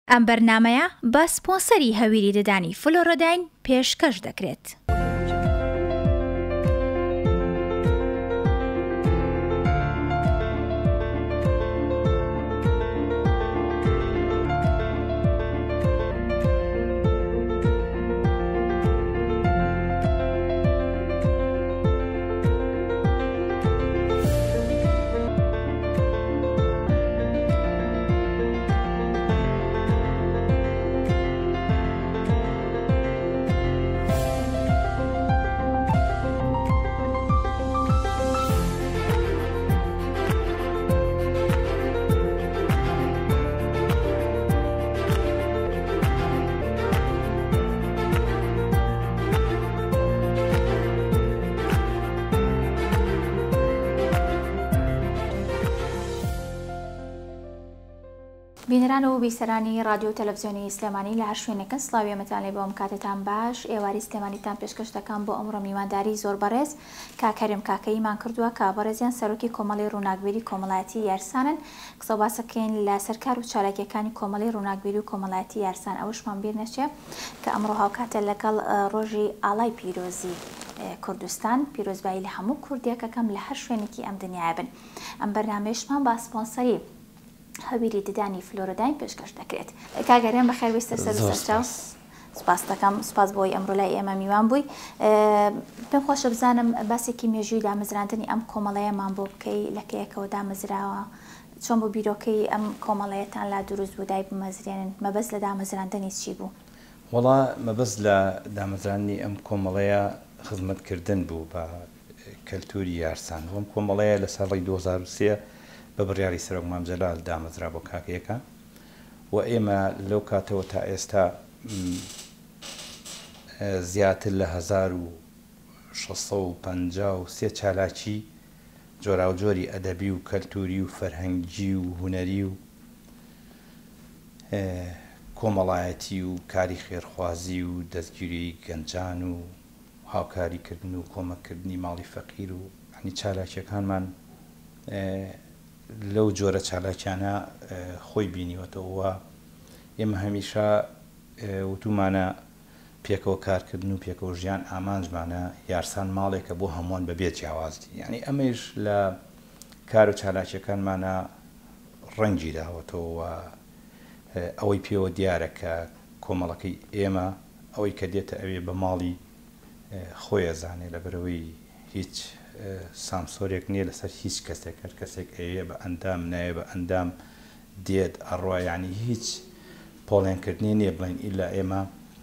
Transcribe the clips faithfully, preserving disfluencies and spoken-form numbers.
ئەم بەرنامەیە بە سپۆنسەری هەویری دەدانی فلۆرۆداین پێشکەش دەکرێت. بینەران و بیسەرانی رادیۆ تەلەڤیزیۆنی سلێمانی لە هەر شوێنێکە سڵاوی ئەمەتان لێ بۆم کاتتان باش. ئێواری سلێمانیتان پێشکەش دەکەم بۆ ئەمڕۆ میوانداری زۆر بەڕێز کاکەریم کاکەیمان کردووە کە بەڕێزیان سەرۆکی کۆمەڵی ڕووناکبێری کۆمەڵایەتی یارسانن. قسە باسەکەین لە سەرکار و چالاکیەکانی کۆمەڵی ڕووناکبێری و کۆمەڵایەتی یارسان. ئەوشمان بیر نەچێ کە ئەمڕۆ هاوکاتە لەگەڵ ڕۆژی ئاڵای پیرۆزی کوردستان پیرۆزبایی لە هەموو کوردیەکەکەم لە هەر شوێنێکی ئەم دنیای بن. ئەم بەرنامەیەشمان با سپۆنسەری هەویری ددانی فلۆرۆداین پێشکەش دەکرێت. کاگەریان بەخێر ویستە سەر سەرچاو سپاس دەکەم. سپاس بۆی ئەمڕۆ لای ئێمە میوان بووی. پێم خۆشە بزانم باسێکی مێژووی دامەزراندنی ئەم کۆمەڵەیەمان بۆ بکەی لەکەیەکەوە دامەزراوە چۆن بۆ بیرۆکەی ئەم کۆمەڵەیەتان لا دروست بوو دای بمەزرێنن مەبەست لە دامەزراندنی چی بوو؟ وەڵا مەبەست لە دامەزرانی ئەم کۆمەڵەیە خزمەتکردن بوو بە کەلتوری یارسان. ئەم کۆمەڵەیە لە ساڵی دوو هەزار و سێ بە بڕیاری سەرۆک مام جەلال دامەزرا بۆ کاکەیەکە و ئێمە لەو کاتەوە تا ئێستا زیاتر لە هەزار و شەش سەد و پەنجا و سێ چالاکی جۆراوجۆری ئەدەبی و کەلتوری و فەرهەنگی و هونەری و کۆمەڵایەتی و کاری خێرخوازی و دەستگیری گەنجان و هاوکاریکردن و کۆمەکردنی ماڵی فەقیر و ینی چالاکیەکانمان لەو جۆرە چالاکیانە خۆی بینیوەتەوە. ئێمە هەمیشە وتومانە پێکەوە کارکردن و پێکەوە ژیان ئامانجمانە یارسان ماڵێکە بۆ هەمووان بەبێ جیاوازی. یعنی ئەمەش لە کار و چالاکیەکانمانە ڕەنگی داوەتەوە ئەوەی پێوە دیارە کە کۆمەڵەکەی ئێمە ئەوەی کە دێتە ئەوێ بە ماڵی خۆی ئەزانێ لەبەرەوەی هیچ سامسۆرێک نییە لەسەر هیچ کەسێک هەر کەسێک ئەوێ بە ئەندام نایە بە ئەندام دێت ئەڕوا ینی هیچ پۆڵێنکردنی نییە بڵین ئیلا ئێمە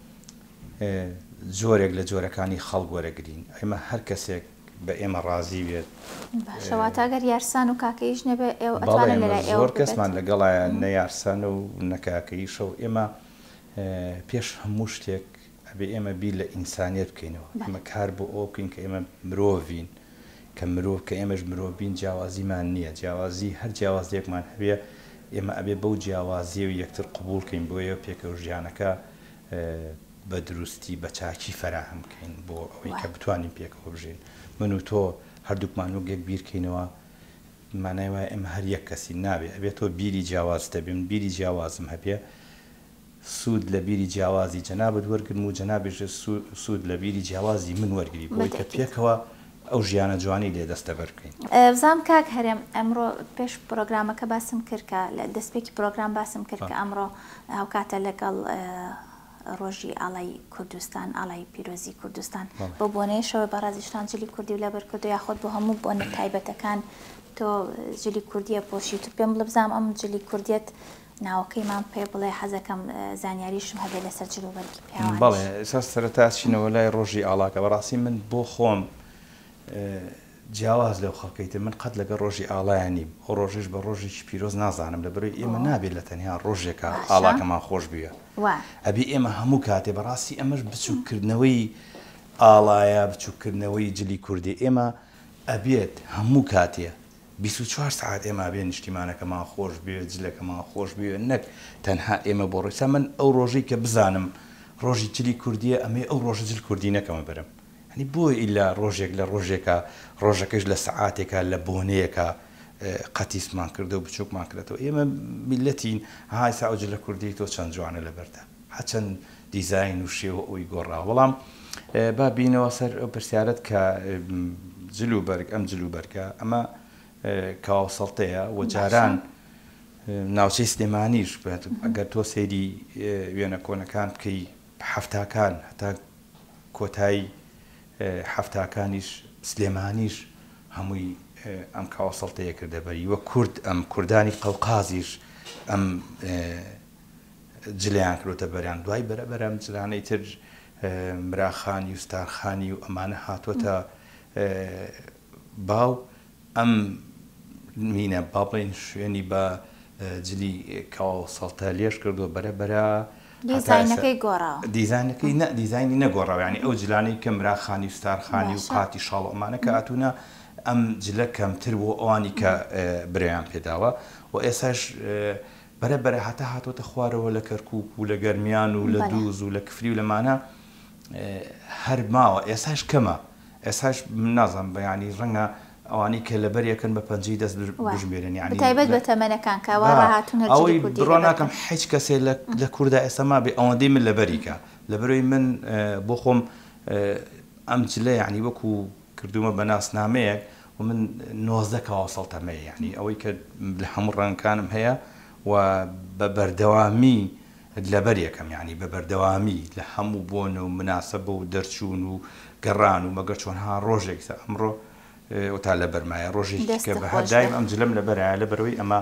جۆرێک لە جۆرەکانی خەڵک وەرەگرین ئێمە هەر کەسێک بە ئێمە ڕازی بێت. باشەواتە ئەگەر یارسان و کاکەیش نەبێ زۆر کەسمان لەگەڵایە نەیارسان و نەکاکەیشە و ئێمە پێش هەموو شتێک ئەبێ ئێمە بیر لە ئینسانیت بکەینەوە. ئێمە کار بۆ ئەو بکەین کە ئێمە مرۆڤین کە مرۆڤ کە ئێمەش مرۆڤین جیاوازیمان نییە. جیاوازی هەر جیاوازیەکمان هەبێ ئێمە ئەبێ بەو جیاوازیە و یەکتر قبولکەین بۆیە پێکەوە ژیانەکە بە دروستی بە چاکی فەراهم بکەین بۆ ئەوەی کە بتوانین پێکەوە بژین. من و تۆ هەردووکمان و گەک بیرکەینەوە مانای وایە ئێمە هەر یەک کەسی نابێت ئەبێت تۆ بیری جیاواز دەبێن بیری جیاوازم هەبێ سوود لە بیری جیاوازی جەنابەت وەرگرم و جەنابێژ سوود لە بیری جیاوازی من وەرگری بۆی کە پێکەوە ئەو ژیانە جوانی لێ دەستە بەرکەین. بزانم کاک هەرێم ئەمڕۆ پێش پرۆگرامەکە باسم کرد کە لە دەستپێکی پرۆگرام باسم کرد کە ئەمڕۆ هاوکاتە لەگەڵ ڕۆژی ئاڵای کوردستان ئاڵای پیرۆزی کوردستان بۆ بۆنەیەشەوە بەڕازیشتان جلی کوردی و لەبەر کردو یاخۆت بۆ هەموو بۆنە تایبەتەکان تۆ جلی کوردیە پۆشیت و پێم بڵێ بزانم ئەم جلی کوردیەت ناوەکەیمان پێ بڵێ حەزەکەم زانیاریشم هەبێت لەسەر جلوبەرگی پیاوان. بەڵێ ئێستا سەرەتا چینەوە لای ڕۆژی ئاڵاکە بەڕاستی من بۆ خۆم جیاواز لەو خەڵکەیتە من قەت لەگە ڕۆژی ئاڵایان نیم ئەو ڕۆژێش بە ڕۆژێکی پیرۆز نازانم لەبەرەوەی ئێمە نابێت لە تەنیا ڕۆژێکە ئاڵاکەمان خۆش بووە ئەبێ ئێمە هەموو کاتێ بەڕاستی ئەمەش بچووکردنەوەی ئاڵایە بچووکردنەوەی جلی کوردی ئێمە ئەبێت هەموو کاتێ بیست و چوار ساعت ئێمە بێ نیشتیمانەکەمان خۆش بێت جلەکەمان خۆش بێت نەک تەنها ئێمە بۆ ڕێسا من ئەو ڕۆژەی کە بزانم ڕۆژی جلی کوردیە ئەمێ ئەو ڕۆژە جل کوردی نەکەمە بەرم بۆ ئیلا ڕۆژێک لە ڕۆژێکە ڕۆژەکەش لە سەعاتێکە لە بۆنەیەکە قەتیسمان کردو و بچووکمان کردەوە ئێمە میلەتین های ساوجل لە کوردی تۆ چەند جوانە لەبەردا هەچەند دیزاین و شێوە ئەوی گۆڕا بەڵام با بینەوە سەر ئەو پرسیارەت کە جلوبەرگ ئەم جلوبەرگە ئەمە کاوەسەڵتەیە و جاران ناوچەی سلێمانیش ئەگەر تۆ سەیری وێنە کۆنەکان بکەی هەفتاکان هەتا کۆتایی هەفتاکانیش سلێمانیش هەمووی ئەم کاوەسەڵتەیە کردەبەری وە کورد ئەم کوردانی قەوقازیش ئەم جلیان کردوتە بەریان دوای بەرەبەر ئەم جلانەی تر مراخانی و ستارخانی و ئەمانە هاتووەتە باو ئەم مینە با بڵێن شوێنی بە جلی کاوەسەڵتە لێش کردو بەرەبەرە دیزاینەکەی گۆڕاوە دیزاینەکەی نە دیزاینی نەگۆڕاوە ینی ئەو جلانەی کە مراخانی و ستارخانی و قاتی شاڵ ئەمانە کە هاتوونە ئەم جلە کەمتر بۆ ئەوانی کە بڕیان پێداوە و ئێساش بەرەبەرە هەتا هاتوۆتە خوارەوە لە کەرکووک و لە گەرمیان و لە دووز و لە کفری و لەمانە هەر ماوە ئێساش کەمە ئێساش نازانم بەیانی ڕەنگە ئەوانی کە لەبەر یەکەن بە پەنجەی دەست بژمێرن یعنی تایبەت بە تەمەنەکان کەوا ڕاهاتوونە ئەوەی بڕۆ ناکەم هیچ کەسێ لە کووردا ئێستا ما بێ ئەوەندەی من لەبەریکە لەبەرەوەی من بۆ خۆم ئەم جلە یعنی وەکو کردومە بە ناسنامەیەک و من نۆزدە کاوەسەڵتەمەیە یعنی ئەوەی کە لە هەموو ڕەنگەکانم هەیە و بە بەردەوامی لەبەر یەکەم یعنی بە بەردەوامی لە هەموو بۆنە و مناسبە و دەرچوون و گەڕان و مەگەر چۆنها ڕۆژێکسە ئەمڕۆ وتا لە بەرمایە ڕۆژێکی کە بە هەردایم ئەم جلەم لەبەرایە لەبەرەوەی ئەمە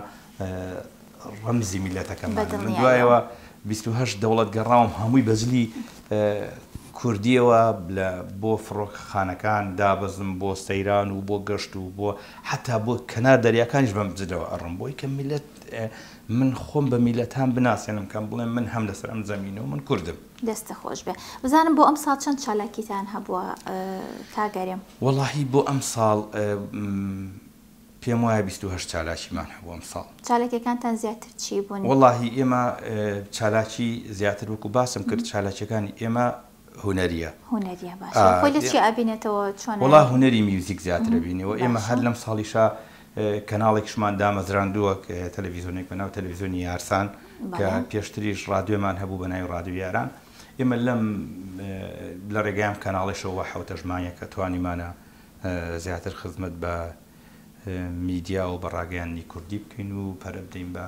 ڕەمزی میلەتەکەمان من دوایەوە بیست و هەشت دەوڵەت گەڕاوم هەمووی بەجلی کوردیەوە بۆ فڕۆکەخانەکان دابەزم بۆ سەیران و بۆ گەشت و بۆ حتا بۆ کەنار دەریاکانیش بەم جلەوە ئەڕم بۆی کە میلەت من خۆم بە میلەتان بناسیێنم کەم بڵێم من هەم لەسەر ئەم زەمینەوە من کوردم دەستە خۆش بێ بزانم بۆ ئەم ساڵ چەند چالاکیتان هەبووە کاگەرێم وەڵاهی بۆ ئەم ساڵ پێم وایە بیست و هەشت چالاکیمان هەبوو ئەم ساڵ چالاکیەکانتان زیاتر چی بوون وەڵاهی ئێمە چالاکی زیاتر وەکو باسم کرد چالاکیەکانی ئێمە هونەریە هونەریە باشە خۆی لە چی ئابینێتەوە چۆن وەڵا هونەری میوزیک زیاتر بینەوە ئێمە هەر لەم ساڵیشا کەناڵێکشمان دامەزراندووە تەلەڤیزۆنێک بەناو تەلەڤیزۆنی یارسان کە پێشتریش ڕادیۆمان هەبوو بەناوی ڕادیۆ یاران ئێمە لەم لە ڕێگەیان کەناڵێشەوە حەوتە ژمانیە کە توانیمانە زیاتر خزمەت بە میدیا و بە ڕاگەیانی کوردی بکەین و پەرە بدەین بە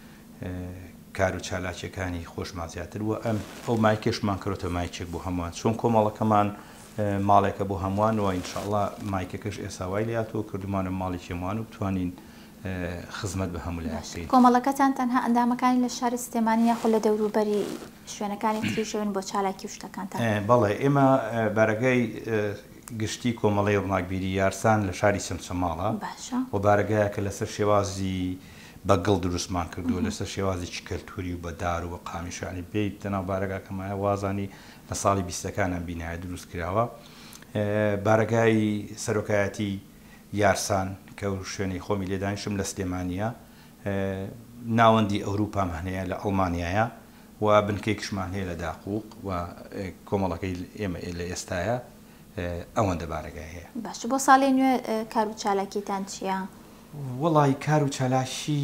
کار و چالاکیەکانی خۆشمان زیاتر وە ئەم ئەو مایکێشمان کردوتە مایکێک بۆ هەمووان چۆن کۆمەڵەکەمان ماڵێکە بۆ هەمووان و ئینشاءڵڵا مایکەکەش ئێساوای لاتەوە کردومانە ماڵی هەمووان و بتوانین خزمەت بە هەموو لای بکەین کۆمەڵەکەتان تەنها ئەندامەکانی لە شاری سلێمانی یاخۆ لە دەوروبەری شوێنەکانی تریشەوێن بۆ چالاکی و شتەکانتان بەڵێ ئێمە بارگای گشتی کۆمەڵەی ڕناکبیری یارسان لە شاری سمسەماڵە و بارگایەکە لەسەر شێوازی بەگڵ دروستمان کردووە لەسەر شێوازێکی کەلتوری و بەدار و بە قامیشانی پێی تەناو بارگاکەمایە وازانی لە ساڵی بیستەکانە بینایە دروست کراوە بارگای سەرۆکایەتی یارسان کە شوێنەی خۆمی لێدانیشم لە سلێمانیە ناوەندی ئەوروپام هەنەیە لە ئەڵمانیایە و بنکەیەکشمان هەیە لە داقووق و کۆمەڵەکەی ئێمە لە ئێستایە ئەوەندە بارگای هەیە باش بۆ ساڵی نوێ کار و چالاکیتان چییە؟ وەڵی کار و چالاشی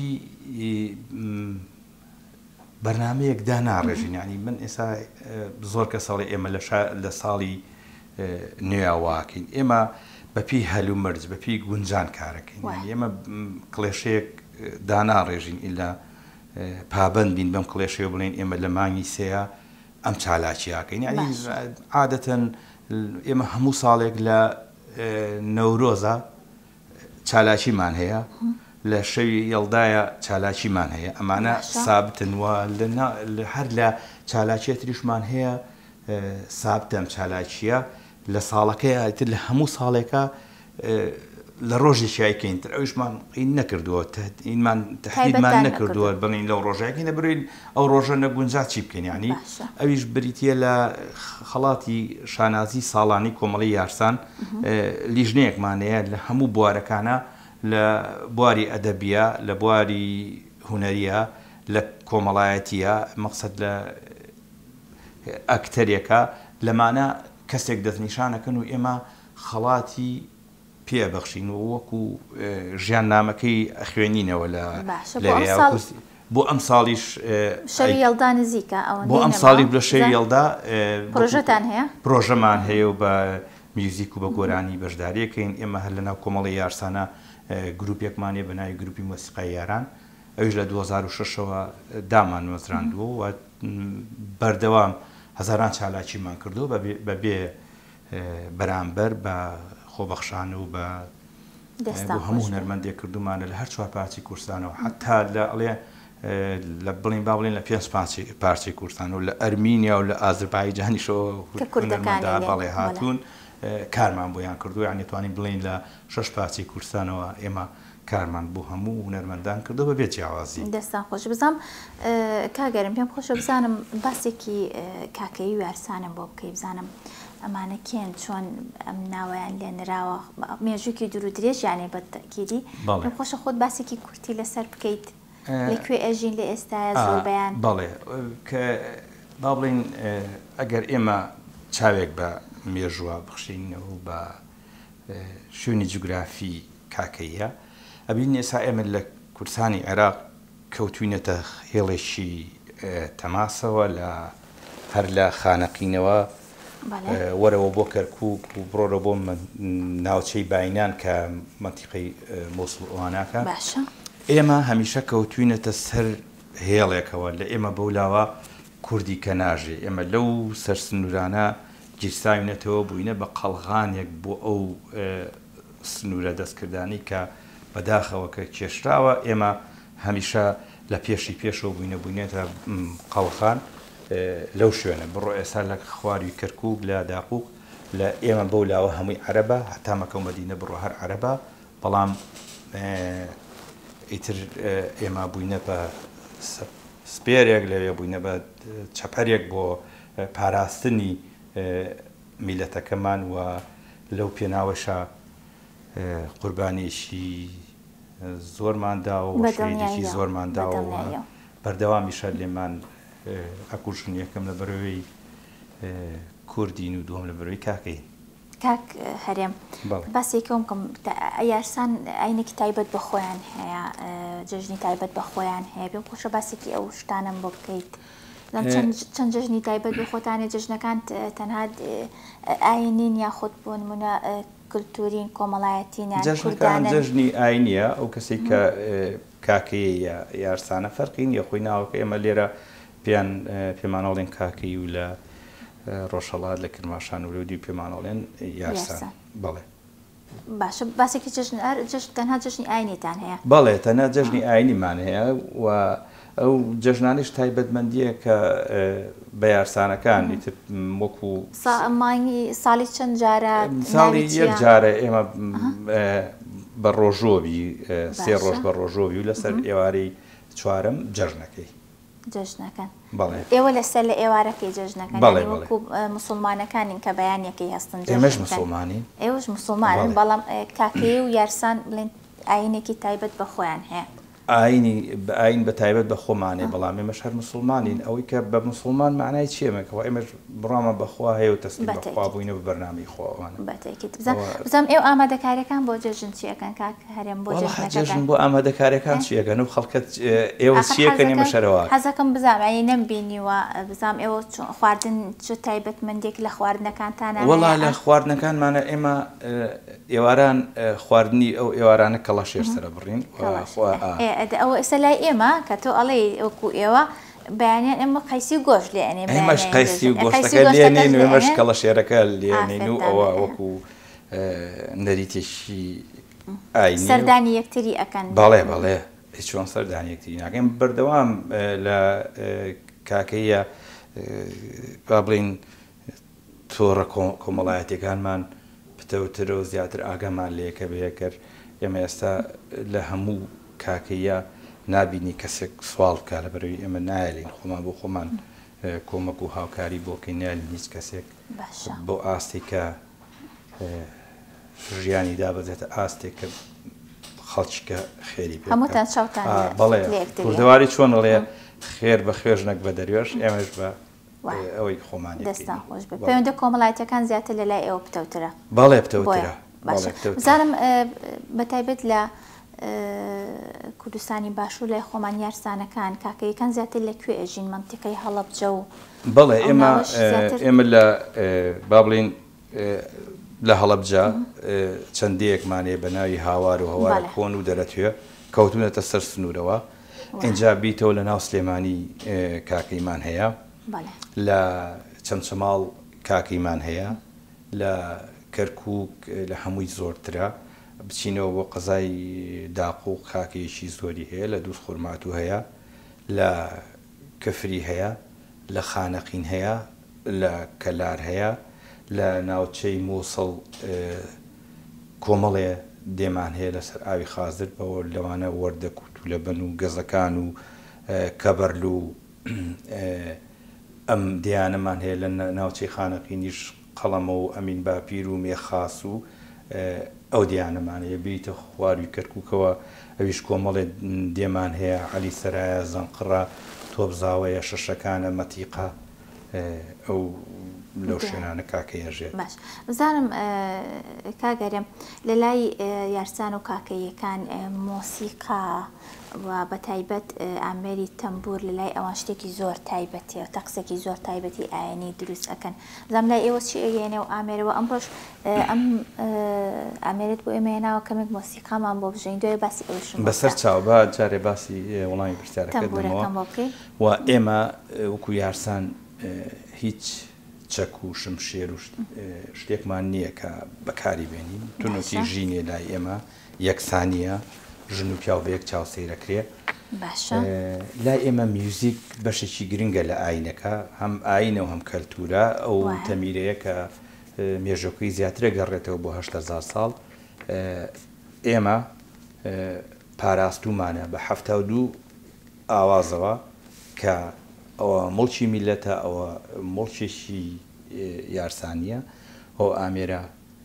بەرنمەیەک دا ناڕێژین ینی من ئێستا زۆر کە ساڵی ئێمە لە ساڵی نوێواکەین ئێمە بەپی هەلو مەرج بەپی گونجان کارەکەین ئێمە کڵێشەیەک داناڕێژین ئیلا پابند بین بەم کڵێشەیە بڵێن ئێمە لە مانگی سەیە ئەم چالاکیاکەین ینی عادەتەن ئێمە هەموو ساڵێک لە نەورۆزە چالاکیمان هەیە لە شەوی یەڵدایە چالاکیمان هەیە ئەمانە سابتن وە هەر لە چالاکیە تریشمان هەیە سابتەم چالاکیە لە ساڵەکەی ئایتر لە هەموو ساڵێکە لە ڕۆژێکیایکەین تر ئەوشمان این نەکردووە ئینمان تحلیلمان نەکردووە بڵین لەو ڕۆژێکی نەبرین ئەو ڕۆژە نەگونجات چی بکەین ینی ئەویش بریتە لە خەڵاتی شانازی ساڵانی کۆمەڵی یارسان لیژنەیەکمانەیە لە هەموو بوارەکانە لە بواری ئەدەبیە لە بواری هونەریە لە کۆمەڵایەتیە مەقسەد لە ئەکتەرێکە لەمانە کەسێک دەستنیشانەکەن و ئێمە خەڵاتی پێبەخشین و وەکو ژیان نامەکەی ئەخوێنینەوە لە بۆ ئەم ساڵیش شەوی هێڵدا نزیکە بۆ ئەم ساڵی لە شەوی هێڵدا پرۆژەتان هەیە پرۆژەمان هەیە و بە میوزیک و بە گۆرانی بەشداریەکەین ئێمە هەر لەناو کۆمەڵی یارسانە گروپێکمانێ بە ناوی گروپی مۆسیقای یاران ئەویش لە دوو هەزار و شەشەوە دامان وەزراندووە و بەردەوام هەزاران چالاکیمان کردو بەبێ بەرامبەر بە خۆبەخشان و بە هەموو هونەرمەندێک کردومانە لە هەر چوار پارچی کوردستانەوە حتا لە ئەڵێ لە بڵین با بڵین لە پێنج پارچی کوردستان و لە ئەرمینیا و لە ئازربایجانیشەوە بەڵێ هاتوون کارمان بۆیان کردو یعنی توانین بڵین لە شەش پارچی کوردستانەوە ئێمە کارمان بۆ هەموو هونەرمەندان کردو بەبێ جیاوازی. دەستان خۆش بزانم کاگەرم پێم خۆشە بزانم باسێکی کاکەی و یارسانم بۆ بکەی بزانم ئەمانە کێن چۆن ئەم ناوەیان لێ نراوە مێژووکی دوور و درێژ یانێ بەتەکیدی پێم خۆشە خۆت باسێکی کورتی لەسەر بکەیت لەکوێ ئەژین لە ئێستاە زۆر بەیان. بەڵێ کە با بڵین ئەگەر ئێمە چاوێک بە مێژووە بخشینەوە بە شوێنی جوگرافی کاکەیە ئەبین ئێستا ئێمە لە کوردستانی عێراق کەوتوینەتە هێڵێکی تەماسەوە لە هەر لە خانەقینەوە وەرەوە بۆ کەرکووک و بڕۆرە بۆ ناوچەی باینان کە مەنتیقەی مۆسڵ ئەواناکە ئێمە هەمیشە کەوتوینەتە سەر هێڵێکەوە لە ئێمە بەولاوە کوردی کە ناژێ ئێمە لەو سەر سنوورانە گیرساوینەتەوە بووینە بە قەڵغانێک بۆ ئەو سنوورە دەستکردانی کە بەداخەوە کە کێشراوە ئێمە هەمیشە لە پێشی پێشەوە بووینە بووینێتە قەڵخان لەو شوێنە بڕۆ ئێستا لە خواری کەرکووک لە داقووق لە ئێمە بەولاوە هەمووی عەرەبە هەتا مەکە و مەدینە بڕۆ هەر عەرەبە بەڵام ئیتر ئێمە بووینە بە سپێرێک لەوێ بووینە بە چەپەرێک بۆ پاراستنی میلەتەکەمان و لەو پێناوەشە قوربانیشی زۆرمانداوە و شەیدێکی زۆرمانداوە بەردەوامیشە لێمان ئەکوژن یەکەم لە بەرەوەی کوردین و دووەم لە بەرەوەی کاکەی. کاک هەرێم باسێکەوەم کەم یارسان ئاینێکی تایبەت بە خۆیان هەیە جەژنی تایبەت بە خۆیان هەیە پێم خۆشە باسێکی ئەو شتانم بۆ بکەیت چەند جەژنی تایبەت بە خۆتانێ جەژنەکان تەنها ئاینین یاخۆت بۆ نمونە کللتورین کۆمەڵایەتین جەژنەکان جەژنی ئاینیە ئەو کەسێک کە کاکەیە یارسانە فەرقین یە خۆی ناوەکە ئێمە لێرە پێیان پێمانەڵێن کاکەی و لە ڕۆژهەڵات لە کرماشان و لەودی پێمانەڵێن یارسان بەڵێ باشە باسێکی جەژن تەنها جەژنی ئاینێتان هەیە بەڵێ تەنها جەژنی ئاینیمان هەیە و ئەو جەژنانیش تایبەتمەندیە کە بە یارسانەکان وەکو مانگی ساڵی چەند جارە ساڵی یەک جارە ئێمە بە ڕۆژۆبی سێ ڕۆژ بە ڕۆژۆبی و لەسەر ئێوارەی چوارەم جەژنەکەی جەژنەکەن ئێوە لەسەر لە ئێوارەکەی جەژنەکەن وەکو مسلمانەکانین کە بەیانیەکەی هەستن ئێمەش مسلمانین ئێوەش مسلمانن بەڵام کاکەی و یارسان بڵێن ئاینێکی تایبەت بە خۆیان هەیە ئاینی ئاین بە تایبەت بە خۆمانێ بەڵام ئێمەش هەر مسلمانین ئەوەی کە بە مسلمان معنای چێمەکەەوە ئێمەش بڕامە بەخوا هەیە و تەسلیم بەخوا بووینە بە بەرنامەی خۆوانە بزانم ئێوە ئامادەکاریەکان بۆ جەژن چیەکەن کاک هەرێم بۆ جەژن بۆ ئامادەکاریەکان چیەکەن و خەڵکت ئێوە چیەکەن ئێمە شەرەوە حەزەکەم بزانم ئەی نەمبینیوە بزانم ئێوە خواردن چ تایبەتمەندێک لە خواردنەکانتانە وەڵا لە خواردنەکانمانە ئێمە ئێواران خواردنی ئەو ئێوارانە کەڵەشێر سەرە بڕین ئەوە ئێستا لای ئێمە کە تۆ ئەڵێ وەکو ئێوە بەیانیان ئێمە قەیسی گۆشت لێنێ ئێمەش قەیسی و گۆشتەکە لێنین و ئێمەش کەڵەشێرەکە لێنین و ئەوە وەکو نەریتێکی ئاینی سەردانی یەکتری ئەکەن بەڵێ بەڵێ چۆن سەردانی یەکتری ناکەین بەردەوام لە کاکەیە با بڵین تۆڕە کۆمەڵایەتیەکانمان پتەوترە و زیاتر ئاگامان لێکە بەیەکرد ئێمە ئێستا لە هەموو کاکەیە نابینی کەسێک سوال بکە لە بەرەوەی ئێمە نایەلین خۆمان بۆ خۆمان کۆمەک و هاوکاری بۆکەی نایەلین هیچ کەسێک بۆ ئاستی کە ژیانی دابەزێتە ئاستێک کە خەڵکیکە خێری پێ هەمووتان چاوتان بەڵێ کوردەواری چۆن ئەڵێ خێر بە خوێژنەک بە دەروێش ئێمەش بە ئەوەی خۆمانی دەستان خۆش بێ پەیوەندە کۆمەڵایەتیەکان زیاتر لە لای ئێوە پتەوترە بەڵێ پتەوترە باشە بزانم بەتایبەت لە کوردستانی باشوور لای خۆمان یارسانەکان کاکەیەکان زیاتر لەکوێ ئەژین منتیقەی هەڵەبجە و بەڵێ ئێمە ئێمە لە با بڵێن لە هەڵەبجە چەندەیەکمانێ بە ناوی هاوار و هەوارە کۆن و دەرەتوێ کەوتونەتە سەر سنوورەوە اینجا بیتەوە لە ناو سلێمانی کاکەیمان هەیە لە چەمچەماڵ کاکەیمان هەیە لە کەرکووک لە هەمووی زۆرترە بچینەوە بۆ قەزای داق و کاکەیەکی زۆری هەیە لە دووس خورمات و هەیە لە کەفری هەیە لە خانەقین هەیە لە کەلار هەیە لە ناوچەی مووسڵ کۆمەڵێ دێمان هەیە لەسەر ئاوی خازر بەوە لەوانە وەردەکوت و لە بن و گەزەکان و کەبەرل و ئەم دیانەمان هەیە لە ناوچەی خانەقینیش قەڵەمە و ئەمین باپیر و مێخاس و ئەو دیانەمانەیە بیتە خواروی کەرکووکەوە ئەویش کۆمەڵێ دێمان هەیە عەلی سەرایە زەنقڕە تۆبزاوەیە شەشەکانە مەتیقە ئەو لەو شوێنانە کاکەیەژێت. باش بزانم کاگەرم لە لای یارسان و کاکەیەکان مۆسیقا و بە تایبەت ئامێری تەمبور لە لای ئەوان شتێکی زۆر تایبەتێ و تەقسێکی زۆر تایبەتی ئاینی دروست ئەکەن. زانام لای ئێوە چی ئەگەێنێ و ئامێرەوە ئەمڕۆژ ئەم ئامێرێت بۆ ئێمە هێناوە کەمێک مۆسیقامان بۆ بژین دوێ باسی ئەوشم بەسەر چاو بە جارێ باسی وەڵامی پرسیارەکەدەمەوە و ئێمە وەکو یارسان هیچ چەک و شمشێر و شتێکمان نییە کە بەکاری بێنین تونوتی ژینێ لای ئێمە یەکسانیە ژن و پیاو بەیەک چاوسەیرەکرێ لای ئێمە میوزیک بەشێکی گرنگە لە ئاینەکە هەم ئاینە و هەم کەلتورە ئەو تەمیرەیە کە مێژۆکەی زیاترە گەڕێتەوە بۆ هەشت هەزار ساڵ ئێمە پاراستومانە بە هەفتە و دوو ئاوازەوە کە ئەوە مڵکی میلەتە ئەوە مڵکێکی یارسانیە ئەو ئامێرە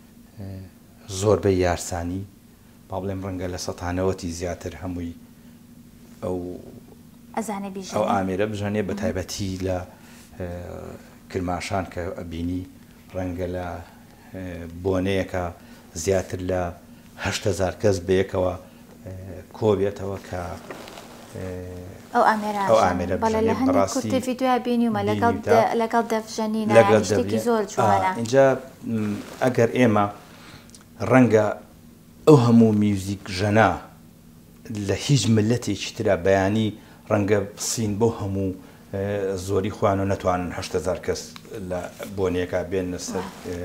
زۆربەی یارسانی با بڵێم ڕەنگە لە سەدانەوەتی زیاتر هەمووی ئەو ئەو ئامێرە بژانێ بە تایبەتی لە کرماشان کە ئەبینی ڕەنگە لە بۆنەیەکە زیاتر لە هەشت هەزار کەس بەیەکەوە کۆبێتەوە کە ئەو ئامێرە بەڵێ لە هەندێک کورتێفی دوای بینیومە لەگەڵ دەفژەنینە شتێکی زۆر جوانە. اینجا ئەگەر ئێمە ڕەنگە ئەو هەموو میوزیک ژەنا لە هیچ ملەتێکی ترە بەیانی ڕەنگە بسین بۆ هەموو زۆری خوان و نەتوانن هەشت هەزار کەس لە بۆنێکە بێنە سەر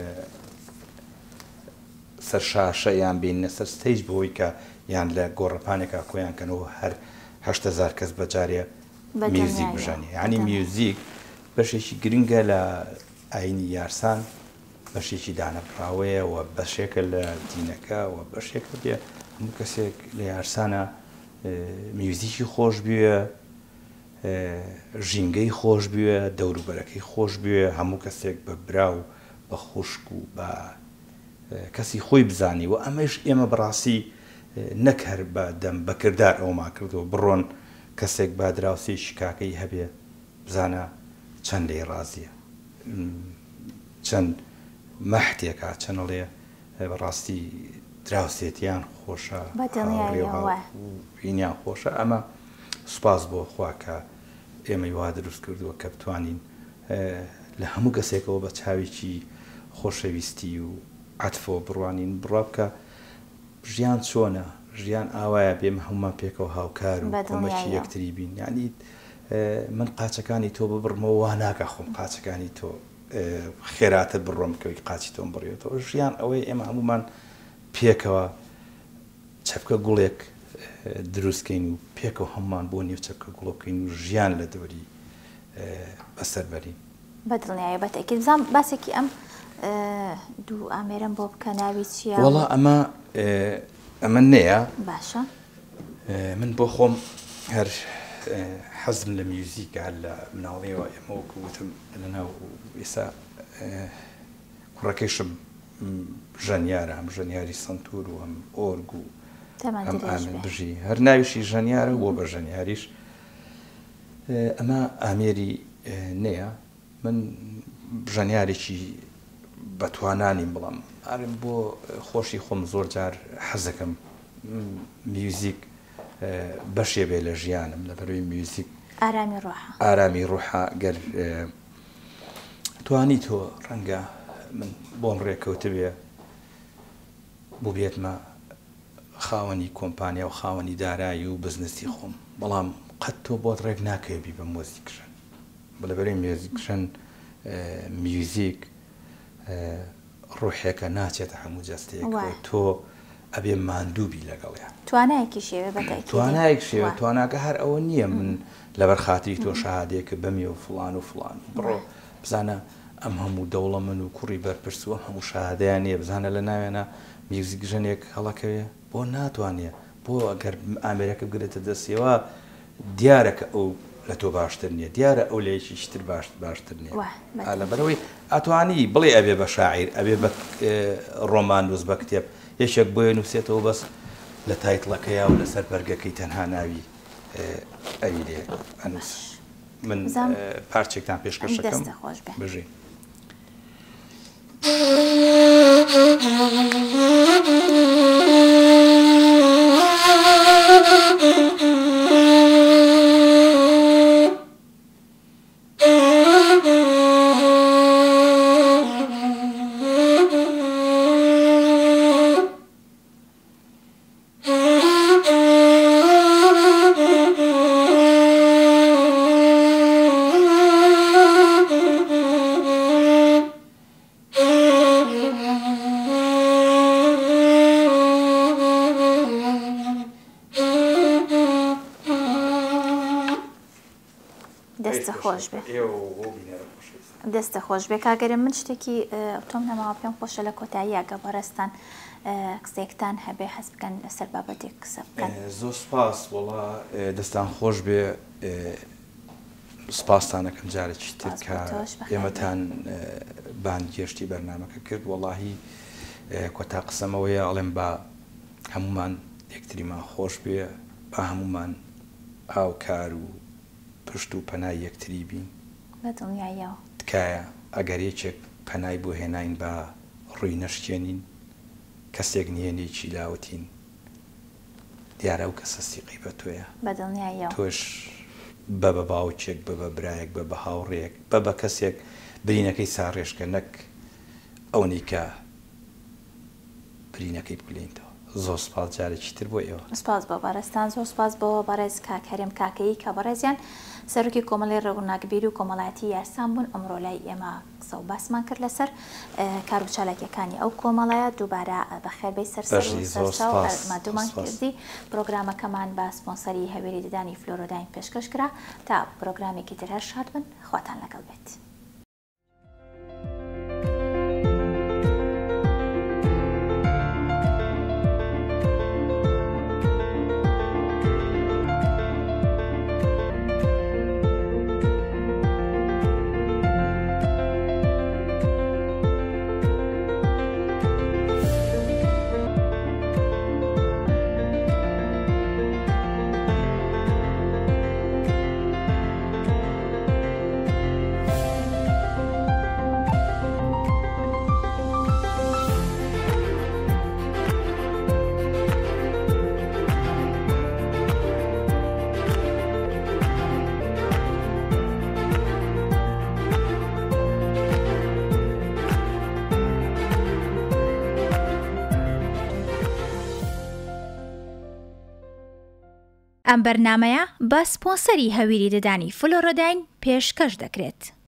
سەر شاشە یان بینە سەر ستەیج بۆی کە یان لە گۆڕەپانێکە کۆیان کەنەوە هەر هەشت هەزار کەس بەجارێ میوزیک بژانی. یعنی میوزیک بەشێکی گرنگە لە ئاینی یارسان بەشێکی دانەبراوەیە و بەشێکە لە دینەکە و بەشێکە بێ هەموو کەسێک لە یارسانە میوزیکی خۆش بوێ ژینگەی خۆش بوێ دەوروبەرەکەی خۆش بوێ هەموو کەسێک بە براو بە خوشک و بە کەسی خۆی بزانی و ئەمەش ئێمە بەڕاستی نەک هەر بە دەم بەکردار ئەوما کردەوە بڕۆن کەسێک با دراوسێکی کاکەی هەبێ بزانە چەند لێ ڕازیە چەند مەحتێکە چەنەڵێ بەڕاستی دراوسێتیان خۆشە بینیان خۆشە ئەمە سوپاس بۆ خوا کە ئێمەی وا دروست کردووە کە بتوانین لە هەموو کەسێکەوە بە چاوێکی خۆشەویستی و عەتفەوە بڕوانین بڕوا بکە ژیان چۆنە ژیان ئاوایە بێمە هەمومان پێکەوە هاوکار و کۆمەکی یەکتری بین یعنی من قاچەکانی تۆ ببڕمەوە وا ناکە خۆم قاچەکانی تۆ خێراتر بڕۆم کەوەی قاچی تۆم بڕێتەوە ژیان ئەوەی ئێمە هەمومان پێکەوە چەپکە گوڵێک دروستکەین و پێکەوە هەمومان بۆ نیو چەپکە گوڵۆکەین و ژیان لە دەوری بەسەربەرین بەدڵنیایە بەتەکیید بزانم باسێکی ئەم دوو ئامێرەم بۆ بکە ناوی چییە؟ وەڵا ئەمە ئەمە نەیە باشە من بۆ خۆم هەر حەزم لە میوزیکە هەر لە مناڵیەوە ئێمە وەکوتم لەناو ئێستا کوڕەکەیشم ژەنیارە هەم ژەنیاری سنتور و هەم ئۆرگ و ئەم ئامێر بژی هەر ناویشی ژەنیارە بۆ بە ژەنیاریش ئەمە ئامێری نەیە من ژەنیارێکی بەتوانانی بڵام ئارم بۆ خۆشی خۆم زۆر جار حەزەکەم میوزیک بەشێ بێ لە ژیانم لەبەرەوەی میوزیک ئارامی ڕۆحە ئارامی ڕۆحە گەر توانی تۆ ڕەنگە من بۆم ڕێکەوتە بێ بۆ بێتمە خاوەنی کۆمپانیا و خاوەنی دارایی و بزنسی خۆم بەڵام قەت تۆ بۆت ڕێک ناکەوێبی بە مۆزیکشن بەلەبەرەوەی میوزیکشن میوزیک ڕۆحێکە ناچێتە هەموو جەستەیەک تۆ ئەبێ ماندووبی لەگەڵیان توانایەکی شێوێ بەتایکی توانایەک شێوە تواناکە هەر ئەوە نییە من لەبەر خاتری تۆ شەهادەیەکە بەمی و فڵان و فڵان بڕۆ بزانە ئەم هەموو دەوڵە من و کوڕی بەرپرسووە هەموو شەهادەیان نییە بزانە لە ناوێنە میوزیک ژنێک هەڵەکەوێ بۆ ناتوانێت بۆ ئەگەر ئامێرەکە بگرێتە دەستیەوە دیارەکە ئەو لە تۆ باشتر نییە دیارە ئەو لەیەکی شتر باش باشتر نییە لەبەرەوەی ئەتوانی بڵێ ئەبێ بە شاعیر ئەبێ بە ڕۆمان دۆست بە کتێب یەکێک بۆیە نووسێتەوە بەس لە تایتڵەکەیە و لەسەر بەرگەکەی تەنها ناوی ئەوی لێ ئەنووس من پارچێکتان پێشکەشەکەم بژێ دەستە خۆش بێ کاگەرم من شتێکی تۆم نەماوە پێم خۆشە لە کۆتایی ئەگە بەڕێستان قسێکتان هەبێ حەز بکەن لەسەر بابەتێک قسە بکەن. زۆر سپاس وەڵا دەستان خۆش بێ سپاسانەکەم جارێکی تر کە ئێمەتان بانگێشتی بەرنامەکە کرد وەڵاهی کۆتا قسەمەوەیە ئەڵێم بە هەمومان یەکتریمان خۆش بێ با هەمومان هاوکار و پشت و پەنای یەکتری بین بەدڵنیاییەوە تکایە ئەگەر یەکێک پەنای بۆ هێناین بە ڕووی نەشکێنین کەسێک نیێنێکی لاوتین دیارە ئەو کەسە سیقی بە تۆیە بەدڵنیاییەوە تۆش بە بە باوچێک بە بە برایەک بە بە هاوڕێک بە بە کەسێک برینەکەی ساڕێشکە نەک ئەوەی کە برینەکەی بگلێنیتەوە. زۆر سپاس جارێکی تر بۆ ئێوە. سپاس بۆ بەڕێستان زۆر سپاس بۆ بەڕێز کاکەریم کاکەیی کە بەڕێزیان سەرۆکی کۆمەڵی ڕێوناکبیر و کۆمەڵایەتی یارسان بوون ئەمڕۆ لای ئێمە قسە و باسمان کرد لەسەر کار و چالاکیەکانی ئەو کۆمەڵایە دووبارە بەخێربەی سەرسەردومان کردی پرۆگرامەکەمان بە سپۆنسەری هەوێری ددانی فلۆرۆداین پێشکەش کرا تا پرۆگرامێکی تر هەر شاد بن خواتان لەگەڵ بێت. ئەم بەرنامەیە بە سپۆنسەری هەویری ددانی فلۆرۆداین پێشکەش دەکرێت.